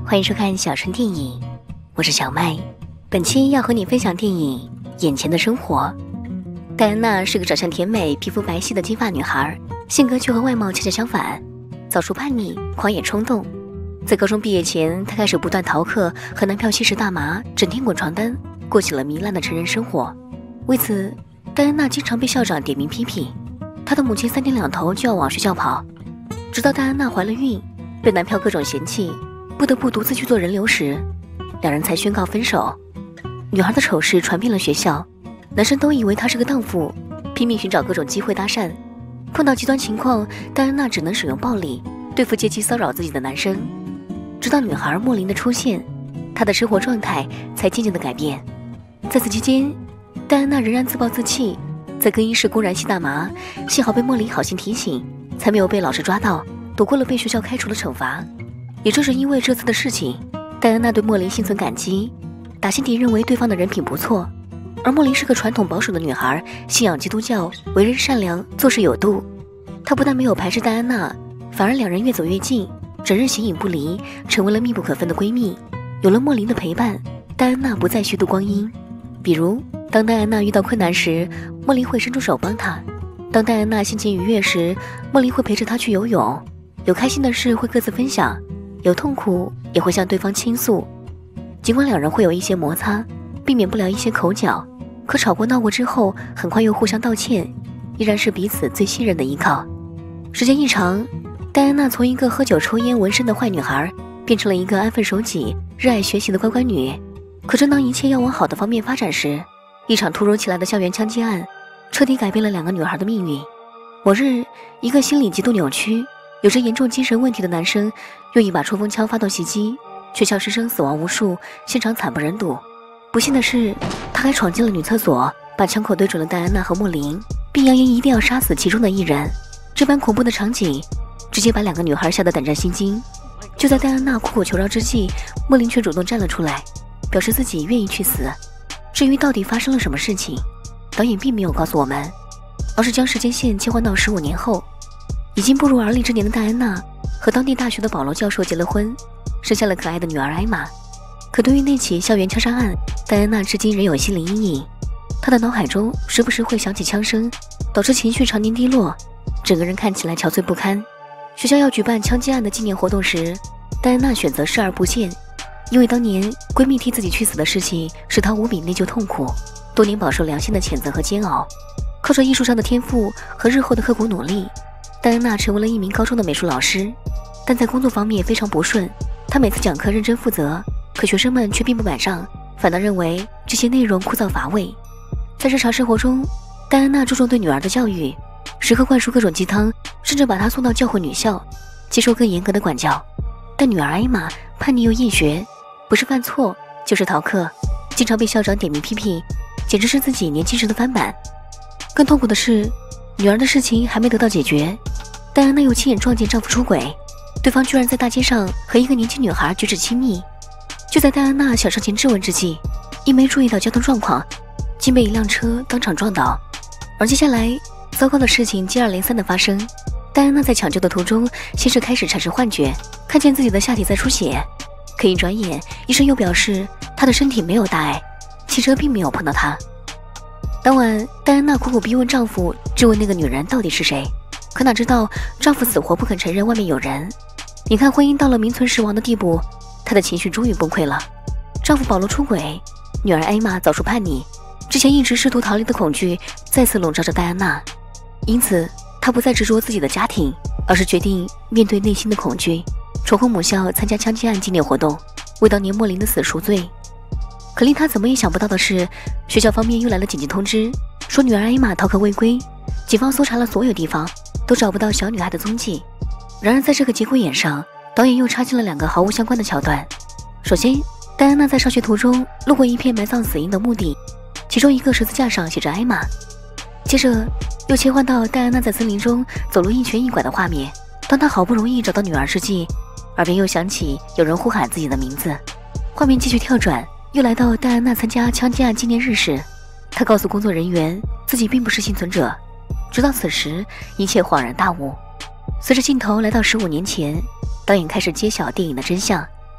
欢迎收看小春电影，我是小麦。本期要和你分享电影《眼前的生活》。戴安娜是个长相甜美、皮肤白皙的金发女孩，性格却和外貌恰恰相反，早熟叛逆、狂野冲动。在高中毕业前，她开始不断逃课，和男票吸食大麻，整天滚床单，过起了糜烂的成人生活。为此，戴安娜经常被校长点名批评。她的母亲3天2头就要往学校跑，直到戴安娜怀了孕，被男票各种嫌弃，不得不独自去做人流时，两人才宣告分手。女孩的丑事传遍了学校，男生都以为她是个荡妇，拼命寻找各种机会搭讪。碰到极端情况，戴安娜只能使用暴力对付借机骚扰自己的男生。直到女孩莫林的出现，她的生活状态才渐渐的改变。在此期间，戴安娜仍然自暴自弃，在更衣室公然吸大麻，幸好被莫林好心提醒，才没有被老师抓到，躲过了被学校开除的惩罚。也正是因为这次的事情，戴安娜对莫林心存感激，打心底认为对方的人品不错。而莫林是个传统保守的女孩，信仰基督教，为人善良，做事有度。她不但没有排斥戴安娜，反而两人越走越近，整日形影不离，成为了密不可分的闺蜜。有了莫林的陪伴，戴安娜不再虚度光阴。比如当戴安娜遇到困难时，莫林会伸出手帮她；当戴安娜心情愉悦时，莫林会陪着她去游泳。有开心的事会各自分享，有痛苦也会向对方倾诉。尽管两人会有一些摩擦，避免不了一些口角，可吵过闹过之后，很快又互相道歉，依然是彼此最信任的依靠。时间一长，戴安娜从一个喝酒抽烟纹身的坏女孩，变成了一个安分守己、热爱学习的乖乖女。可正当一切要往好的方面发展时，一场突如其来的校园枪击案彻底改变了两个女孩的命运。某日，一个心理极度扭曲、有着严重精神问题的男生用一把冲锋枪发动袭击，全校师生死亡无数，现场惨不忍睹。不幸的是，他还闯进了女厕所，把枪口对准了戴安娜和莫林，并扬言一定要杀死其中的一人。这般恐怖的场景直接把两个女孩吓得胆战心惊。就在戴安娜苦苦求饶之际，莫林却主动站了出来，表示自己愿意去死。至于到底发生了什么事情，导演并没有告诉我们，而是将时间线切换到15年后。已经步入而立之年的戴安娜和当地大学的保罗教授结了婚，生下了可爱的女儿艾玛。可对于那起校园枪杀案，戴安娜至今仍有心理阴影。她的脑海中时不时会响起枪声，导致情绪常年低落，整个人看起来憔悴不堪。学校要举办枪击案的纪念活动时，戴安娜选择视而不见，因为当年闺蜜替自己去死的事情使她无比内疚痛苦，多年饱受良心的谴责和煎熬。靠着艺术上的天赋和日后的刻苦努力，戴安娜成为了一名高中的美术老师，但在工作方面非常不顺。她每次讲课认真负责，可学生们却并不买账，反倒认为这些内容枯燥乏味。在日常生活中，戴安娜注重对女儿的教育，时刻灌输各种鸡汤，甚至把她送到教会女校，接受更严格的管教。但女儿艾玛叛逆又厌学，不是犯错就是逃课，经常被校长点名批评，简直是自己年轻时的翻版。更痛苦的是，女儿的事情还没得到解决，戴安娜又亲眼撞见丈夫出轨，对方居然在大街上和一个年轻女孩举止亲密。就在戴安娜想上前质问之际，因没注意到交通状况，竟被一辆车当场撞倒。而接下来糟糕的事情接二连三的发生。戴安娜在抢救的途中，先是开始产生幻觉，看见自己的下体在出血，可一转眼医生又表示她的身体没有大碍，汽车并没有碰到她。当晚，戴安娜苦苦逼问丈夫，质问那个女人到底是谁，可哪知道丈夫死活不肯承认外面有人。眼看婚姻到了名存实亡的地步，她的情绪终于崩溃了。丈夫保罗出轨，女儿艾玛早熟叛逆，之前一直试图逃离的恐惧再次笼罩着戴安娜，因此她不再执着自己的家庭，而是决定面对内心的恐惧，重回母校参加枪击案纪念活动，为当年莫林的死赎罪。可令她怎么也想不到的是，学校方面又来了紧急通知，说女儿艾玛逃课未归，警方搜查了所有地方，都找不到小女孩的踪迹。然而在这个节骨眼上，导演又插进了2个毫无相关的桥段。首先，戴安娜在上学途中路过一片埋葬死婴的墓地，其中一个十字架上写着艾玛。接着又切换到戴安娜在森林中走路一瘸一拐的画面，当她好不容易找到女儿之际，耳边又响起有人呼喊自己的名字。画面继续跳转，又来到戴安娜参加枪击案纪念日时，她告诉工作人员自己并不是幸存者。直到此时，一切恍然大悟。随着镜头来到15年前，导演开始揭晓电影的真相。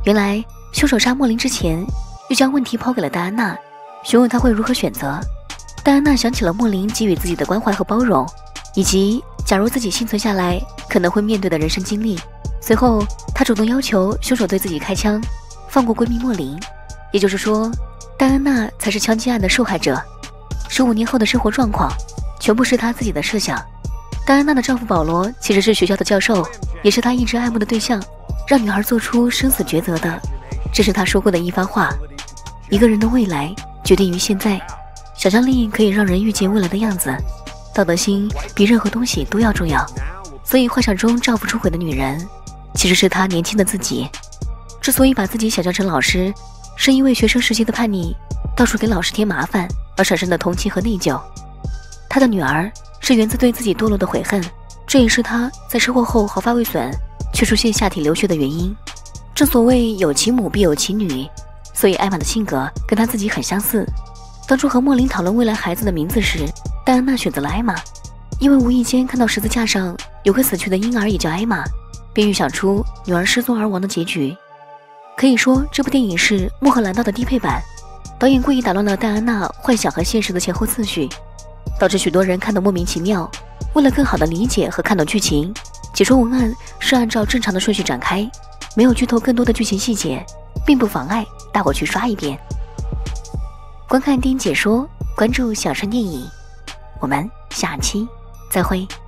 原来凶手杀莫林之前，又将问题抛给了戴安娜，询问她会如何选择。戴安娜想起了莫林给予自己的关怀和包容，以及假如自己幸存下来可能会面对的人生经历。随后，她主动要求凶手对自己开枪，放过闺蜜莫林。也就是说，戴安娜才是枪击案的受害者。15年后的生活状况，全部是她自己的设想。戴安娜的丈夫保罗其实是学校的教授，也是她一直爱慕的对象。让女孩做出生死抉择的，这是她说过的一番话：一个人的未来决定于现在，想象力可以让人预见未来的样子，道德心比任何东西都要重要。所以幻想中丈夫出轨的女人，其实是她年轻的自己。之所以把自己想象成老师，是因为学生时期的叛逆，到处给老师添麻烦而产生的同情和内疚。她的女儿是源自对自己堕落的悔恨，这也是她在车祸后毫发未损却出现下体流血的原因。正所谓有其母必有其女，所以艾玛的性格跟她自己很相似。当初和莫林讨论未来孩子的名字时，戴安娜选择了艾玛，因为无意间看到十字架上有个死去的婴儿也叫艾玛，便预想出女儿失踪而亡的结局。可以说这部电影是穆赫兰道的低配版，导演故意打乱了戴安娜幻想和现实的前后次序，导致许多人看得莫名其妙。为了更好的理解和看懂剧情，解说文案是按照正常的顺序展开，没有剧透更多的剧情细节，并不妨碍大伙去刷一遍。观看电影解说，关注小川电影，我们下期再会。